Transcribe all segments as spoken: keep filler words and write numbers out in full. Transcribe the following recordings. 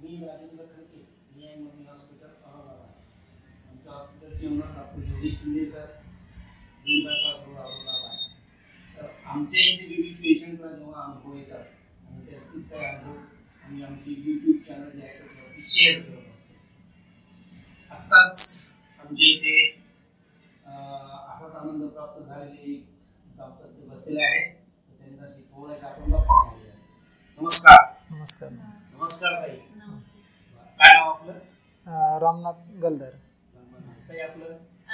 मी राजेंद्र खडके, मी आहे mummy hospital Aurangabad. आमच्या हॉस्पिटलचे owner doctor Yogesh Shinde sir, green bypass road Aurangabad. तर आमच्या इथे विविध पेशंटला जेव्हा अनुभव येतात आणि त्यातलीच काही अनुभव आम्ही आमची यूट्यूब चॅनल जे आहे त्याच्यावरती शेअर करत असतो. आत्ताच आमच्या इथे असाच आनंद प्राप्त झालेले एक दाम्पत्य बसलेले आहे. त्यांच्याशी थोड्याशा आपण गप्पा मारूया. नमस्कार. नमस्कार. नमस्कार ताई. काय नाव आपलं? रामनाथ गलदर. ताई आपलं?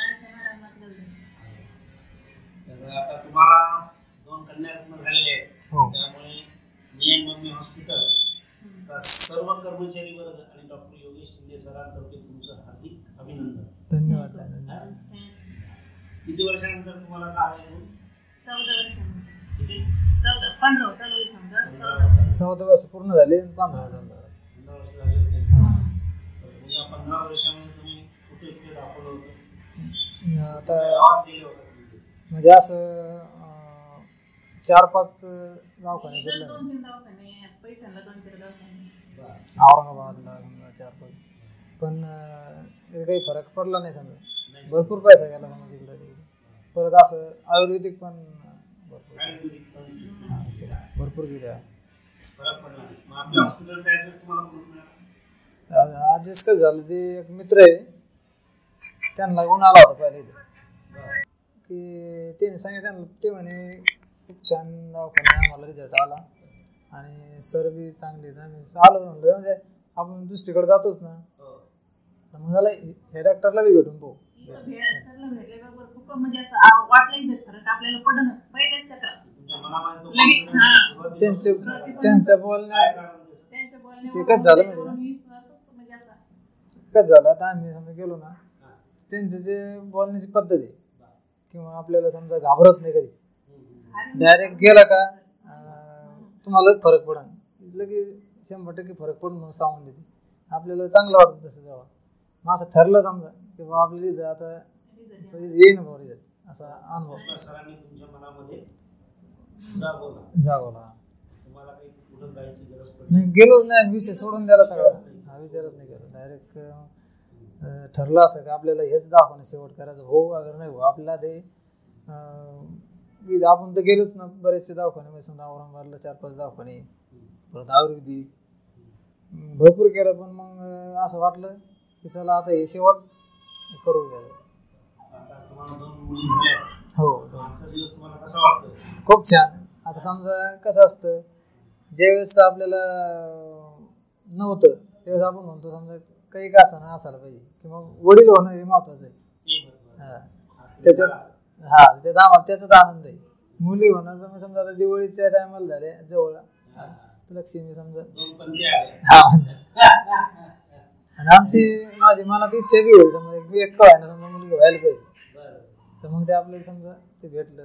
तर आता तुम्हाला दोन कन्यारत्न झालेले आहेत. त्यामुळे मी आणि मम्मी हॉस्पिटल सर्व कर्मचारी वर्ग आणि डॉक्टर योगेश शिंदे सरांतर्फे तुमचं हार्दिक अभिनंदन. धन्यवाद. किती वर्षानंतर तुम्हाला काय आहे? चौदा वर्षानंतर. किती? चौदा पंधरा चालू आहे समजा. चौदा वर्ष पूर्ण झाले. पंधरा झालं. पंधरा वर्ष झाले होते. तर या पंधरा वर्षामध्ये तुम्ही कुठे कुठे दाखवलं होतं? आता म्हणजे असं चार पाच दवाखाने केले. दोन तीन दवाखाने, पैठणला दोन तीन दवाखाने, औरंगाबादला चार पाच. पण काही फरक पडला नाही समजा. भरपूर पैसा गेला समजा तिकडे. परत असं आयुर्वेदिक पण भरपूर भरपूर गेले. ॲड्रेस कसं झालं, ते एक मित्र आहे त्यांना गुण आला होता पहिले की त्यांनी सांगितलं त्यांना. ते म्हणे खूप छान दवाखाना, आम्हाला रिझल्ट आला आणि सर बी चांगले. आम्ही आलो म्हणलं म्हणजे आपण दुसरीकडे जातोच ना, मग मला हे डॉक्टरला बी भेटून पाहू. सरला भेटल्याबरोबर खूप म्हणजे असं वाटलं इथं फरक आपल्याला पडणं पहिल्याच चक्रात. त्यांचे त्यांच्या बोलण्या त्यांच्या बोलण्यावर ते कसं झालं माहिती का, विश्वासच म्हणजे असा कसं झालं. आता आम्ही समजा गेलो ना, त्यांचं जे बोलण्याची पद्धत आहे किंवा आपल्याला समजा घाबरत नाही कधीच. डायरेक्ट गेला का तुम्हाला फरक पडा, लगेच शंभर टक्के फरक पडून म्हणून सांगून देते. आपल्याला चांगलं वाटतं तसं जेव्हा मग असं ठरलं समजा की बाबा आपल्याला इथं आता येईन बा रिझल्ट, असा अनुभव सरांनी तुमच्या मनामध्ये जागवला. जागवला. तुम्हाला काही कुठं जायची गरज पडली नाही, गेलोच नाही. विषय सोडून द्यायला सगळं. हा विचारच नाही केला. डायरेक्ट ठरलं असं की आपल्याला हेच दाखवणं शेवट करायचं. हो अगर नाही हो आपल्याला ते आपण तर गेलोच ना बरेचसे दवाखाने. म्हणजे समजा औरंगाबादला चार पाच दवाखाने, परत आयुर्वेदिक भरपूर केलं. पण मग असं वाटलं की चला आता हे शेवट करू घ्या. हो, खूप छान. आता समजा कसं असतं, ज्यावेळेस आपल्याला नव्हतं त्यावेळेस आपण म्हणतो समजा काही का असं ना असायला पाहिजे किंवा वडील होणं हे महत्वाचं आहे. हा त्याच्यात हा त्यात आम्हाला त्याचाच आनंद आहे. मुली होणं मग समजा आता दिवाळीच्या टायमाला झाले जवळ लक्ष्मी समजा हा, आणि आमची माझी मनात इच्छा बी होईल समजा एक कळ आहे ना समजा मुलगी व्हायला पाहिजे. तर मग ते आपल्याला समजा ते भेटलं.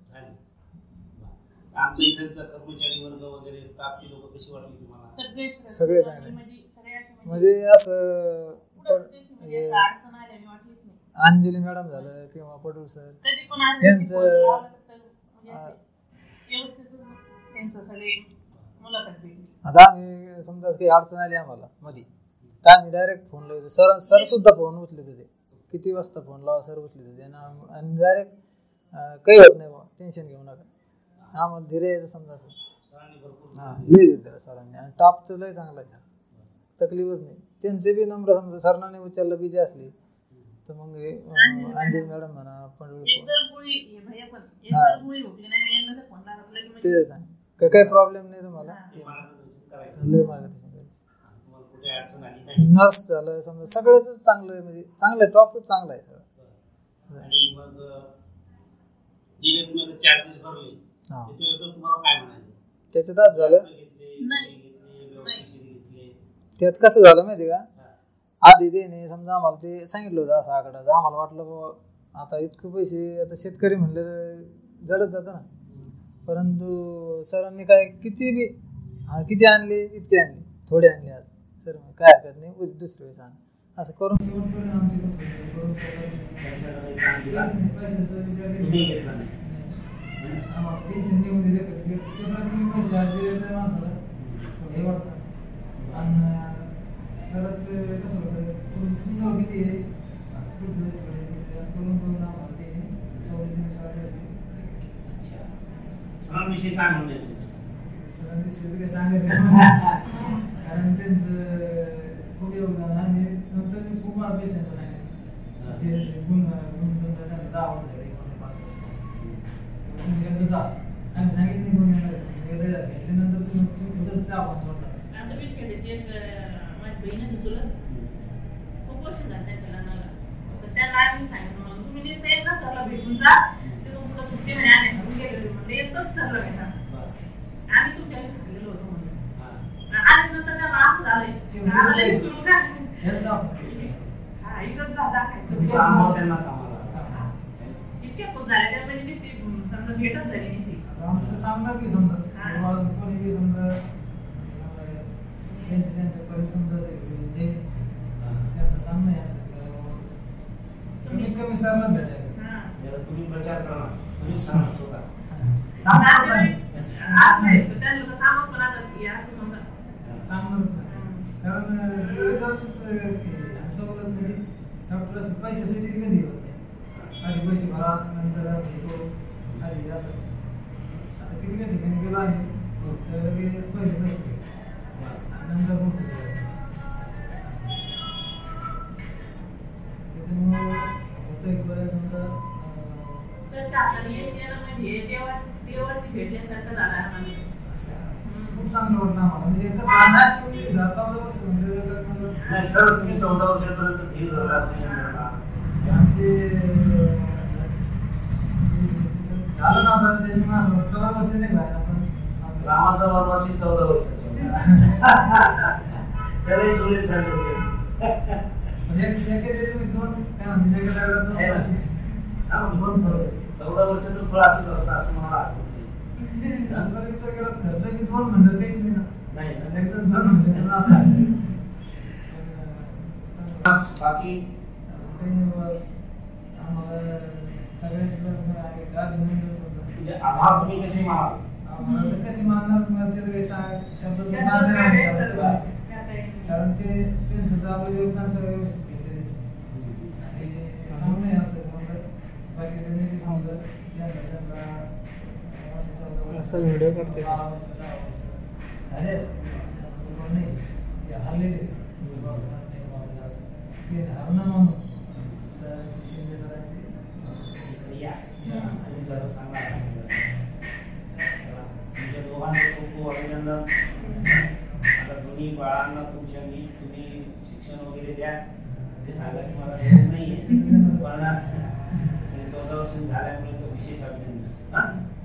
आमच्या इथलचा कर्मचारी वर्ग वगैरे स्टाफची लोक कशी वाटली तुम्हाला? सगळे सगळे चांगले. म्हणजे असं अंजली मॅडम झालं किंवा पटूल सर यांचं आता आम्ही समजा काही अडचण आली आम्हाला मध्ये तर आम्ही डायरेक्ट फोन लावतो. सर सर सुद्धा फोन उचलत होते. किती वाजता फोन लावा सर उचलत होते आणि डायरेक्ट काही होत नाही बा, टेन्शन घेऊ नका. आम्हाला धीरे यायचं समजा असं हां लय दिलं त्याला सरांनी. आणि टापचं लय चांगला आहे, तकलीफच नाही. त्यांचे बी नंबर समजा सरनाने उचललं बीजे असली तर मग हे अंजली मॅडम म्हणा पडूळ ते सांग काय काही प्रॉब्लेम नाही तुम्हाला. लय मार्गदर्शन करायचं. नर्स झालं समजा सगळंच चांगलं आहे. म्हणजे चांगलं आहे, टॉपच चांगलं आहे सगळं. आणि मग जे तुम्ही चार्जेस भरले त्याच्यावर तुम्हाला काय म्हणायचं? त्याच्यात आज झालं त्यात कसं झालं माहिती का, आधी त्याने समजा आम्हाला ते सांगितलं होतं असं आकडाचं. आम्हाला वाटलं बाबा आता इतके पैसे आता शेतकरी म्हणलं जडच जातं ना. परंतु सरांनी काय किती बी किती आणले इतके आणले, थोडे आणले आज सर काय हरकत नाही दुसऱ्या वेळेस आण असं करून टेन्शन देऊन दिले माणसाला हे वाटतं. आणि त्यावेळेस कसं होतं तुम तुमच्यावर किती आहे पुढचं थोडे जास्त करून करून आम्हाला ते सवलतीनुसार असे अच्छा सरांविषयी काय म्हणणं आहे तुमचं? सरांविषयी काय सांगायचं नाही. कारण त्यांचं खूप योगदान आम्ही नंतर मी खूप वेळा पेशंटला सांगितलं जे जे गुण गुण समजा त्यांना दहा वर्ष झाले किंवा पाच वर्ष तुम्ही एकदा जा आम्ही सांगितलं गुण येणार एकदा जा घेतल्यानंतर तुम्ही तुम्ही कुठंच त्या आपण सोडणार आता मी खेळायची एक माझी बहीणच आहे तुला खूप वर्ष झाली त्यांच्या लग्नाला तर त्याला आम्ही सांगितलं म्हणून तुम्ही नुसतं एकदा सरला भेटून जा ते तुमचं सुट्टी म्हणे आम्ही घेऊन गेलेलो म्हणजे एकच सरला भेटा आम्ही तुमच्याकडे सुटलेलो होतो म्हणून आणि नंतर त्याला असं झालंय सुरू का हा इथंच जा दाखायचं तुमचा अनुभव त्यांना कामाला इतके खूप झाले त्या म्हणजे नुसती समजा भेटच झाली नुसती आमचं सांगणार की समजा कोणी बी समजा त्यांचं त्यांचं पर्यंत समजा जे त्यांना सांगणं आहे असं कमीत कमी सरला भेटायला तुम्ही प्रचार करा तुम्ही सांगा स्वतः सांगणार नाही त्यांना सांगत पण आता हे असं समजा सांगणारच नाही कारण रिझल्टच सवलत म्हणजे डॉक्टर पैशासाठी कधी होत नाही आधी पैसे भरा नंतर भेटो आधी असं आता किती काही ठिकाणी गेलो आहे तर पैसे पैसे नंतर पुढचं त्याच्यामुळं होतं एक बरं समजा तर आपल्याला यश येणं म्हणजे देवा देवाची भेटल्यासारखं झालं आम्हाला खूप चांगलं वाटलं आम्हाला म्हणजे कसं अंदाज चौदा वर्ष म्हणजे नाही खरं तुम्ही चौदा वर्षापर्यंत धीर धरला असेल ते झालं ना आता त्याच्यामुळे चौदा वर्ष नाही बाहेर आपण रामाचा वनवासी चौदा वर्षाचा त्यालाही जुळे झाले होते दोन काय म्हणते दोन फरक चौदा वर्षाचं फळ असंच असतं असं मला आठवत जास्त विचार केला खर्च की दोन म्हणलं काहीच नाही ना नाही एकदम दोन म्हणलं असं बाकी आम्हाला सगळ्यांचं अभिनंदन म्हणजे आभार तुम्ही कसे मानाल आम्हाला तर कशी मानणार मला ते काही शब्द सांगता कारण ते त्यांचं तर आपलं योगदान सगळं व्यवस्थित घेतलेलं आणि सांगणं असं बाकी त्यांनी समजा सर व्हिडिओ करते झाले असते नाही ते हरलेले ते हरणं म्हणून शिंदे सरांची सांगा तुमच्या दोघांचं खूप खूप अभिनंदन आता दोन्ही बाळांना तुमच्या नीट तुम्ही शिक्षण वगैरे द्या ते सांगायची मला गरज नाही आहे पण चौदा वर्ष झाल्यामुळे तो विशेष अभिनंदन.